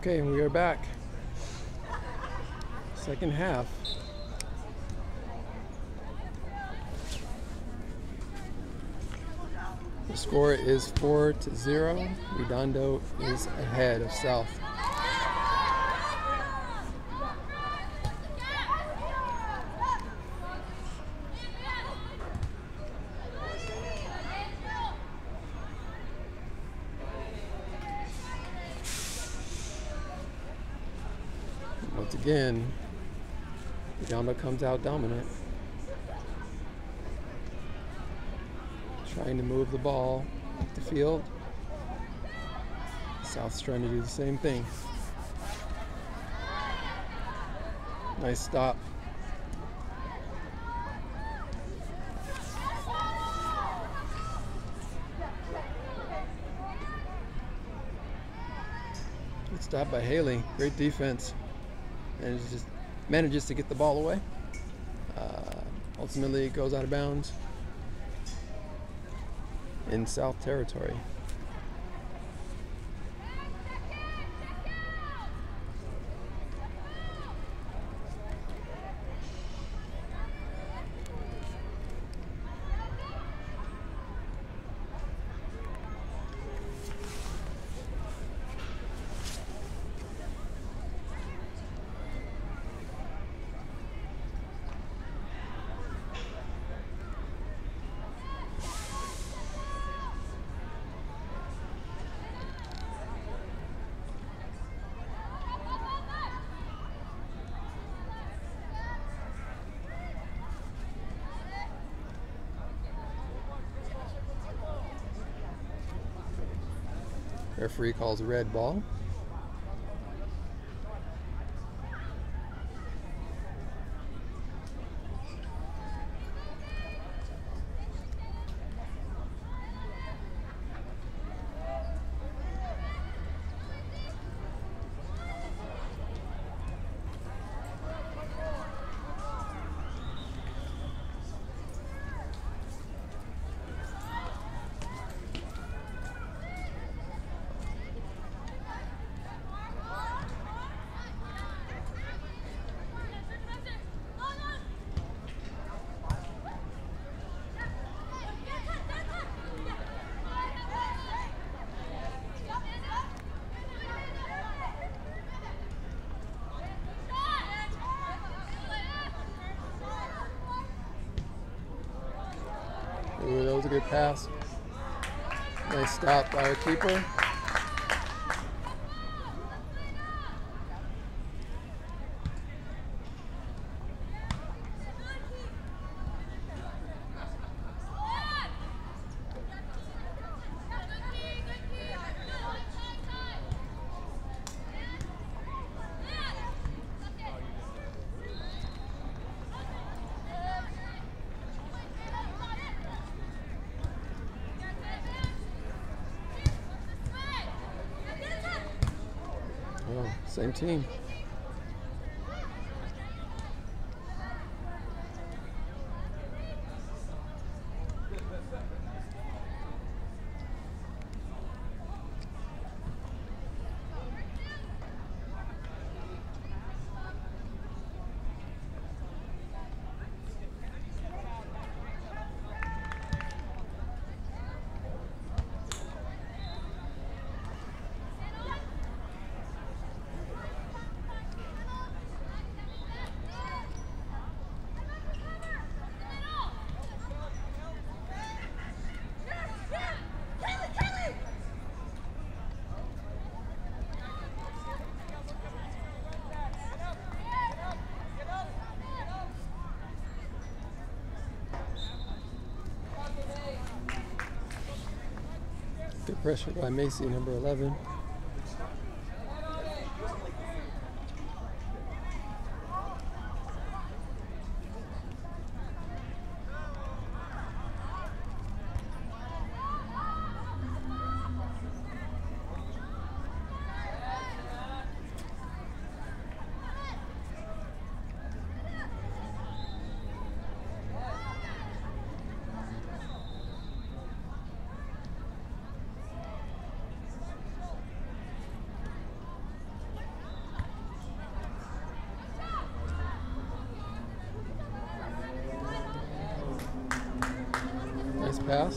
Okay, and we are back. Second half. The score is 4-0. Redondo is ahead of South. Once again, Redondo comes out dominant. Trying to move the ball up the field. South's trying to do the same thing. Nice stop. Good stop by Haley. Great defense. And just manages to get the ball away. Ultimately, it goes out of bounds in South territory. Referee calls a red ball. Ooh, that was a good pass. Nice stop by our keeper. Oh, same team. Good pressure by Macy, number 11. pass.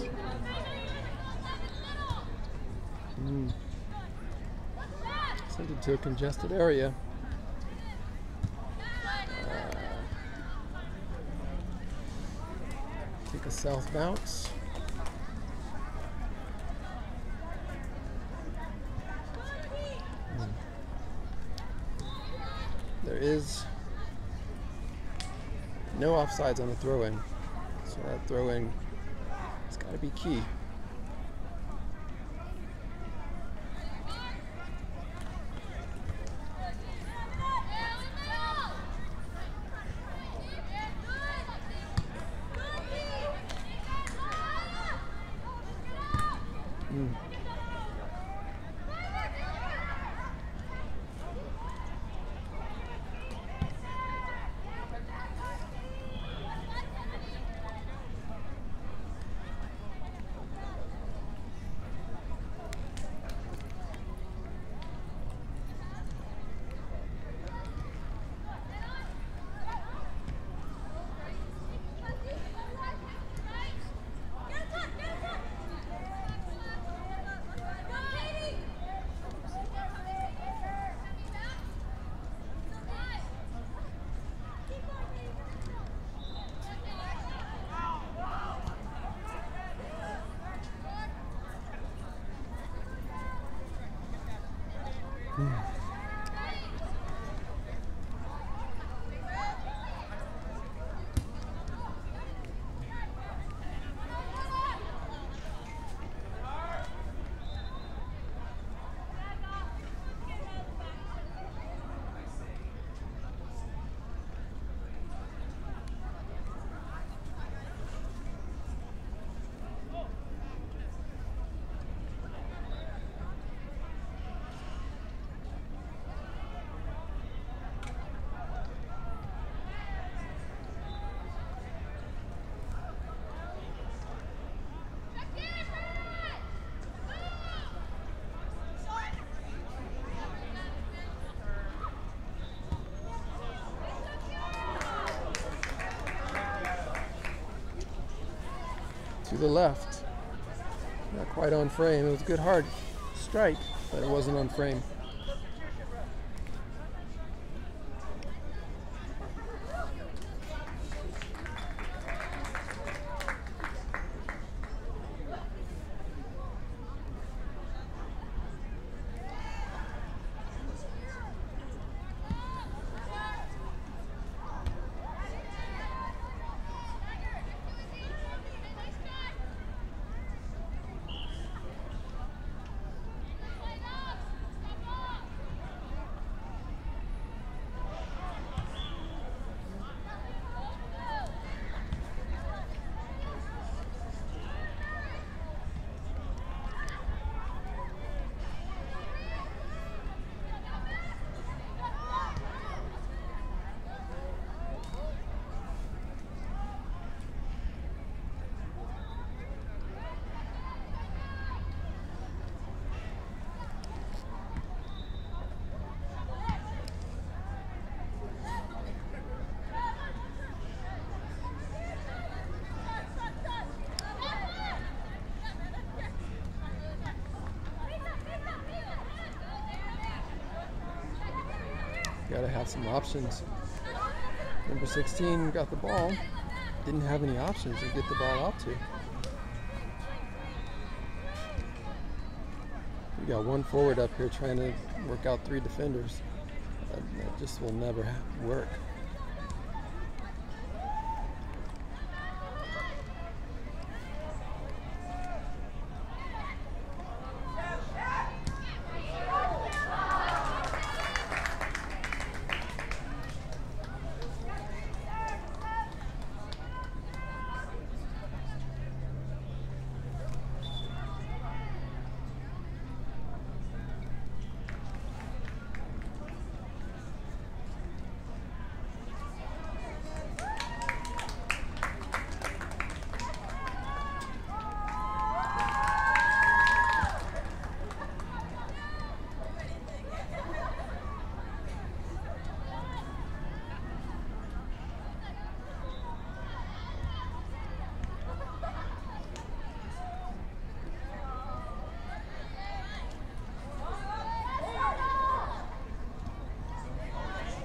Sent it to a congested area. Take a south bounce. There is no offsides on the throw-in, so that throw-in has got to be key. To the left. Not quite on frame. It was a good hard strike, but it wasn't on frame. Gotta have some options. Number 16 got the ball. Didn't have any options to get the ball out to. We got one forward up here trying to work out three defenders. That just will never work.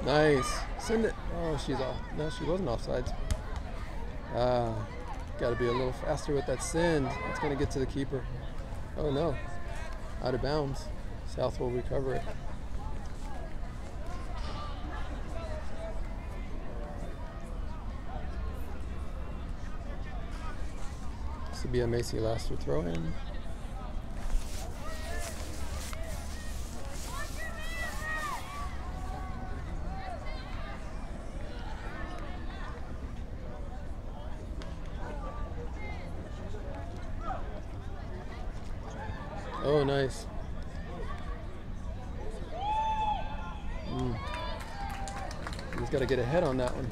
Nice. Send it. Oh, she's off. No, she wasn't offsides. Got to be a little faster with that send. It's going to get to the keeper. Oh no. Out of bounds. South will recover it. This will be a Macy Laster throw in. Oh, nice. He's got to get ahead on that one.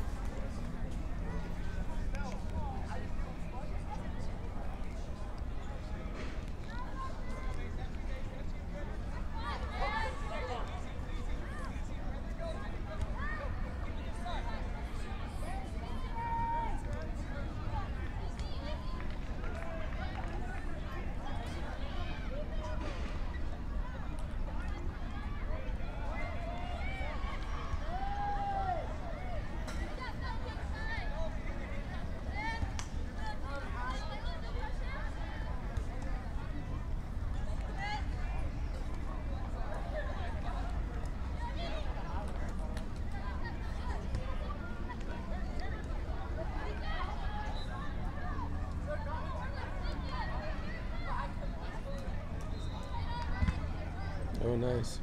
Oh, nice.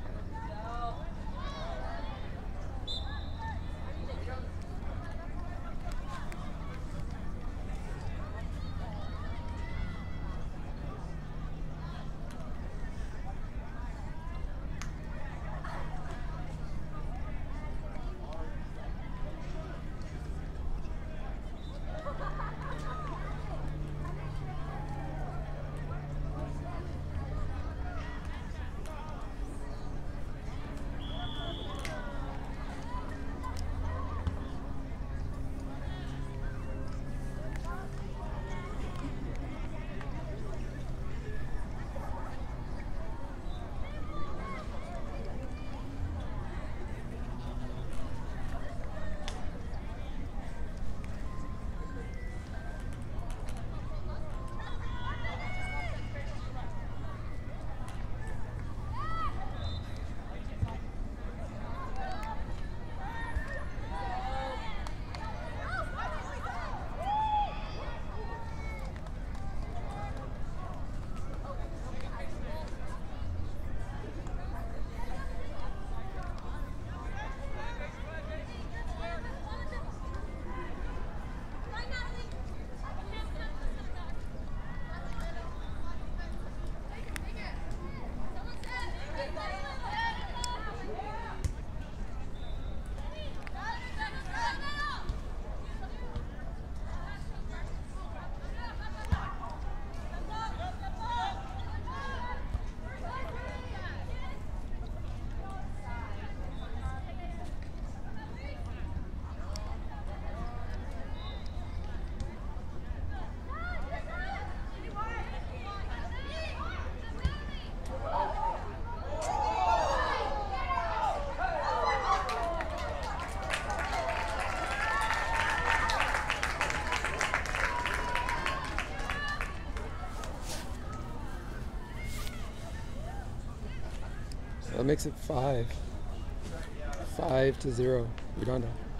That makes it 5-0, Uganda.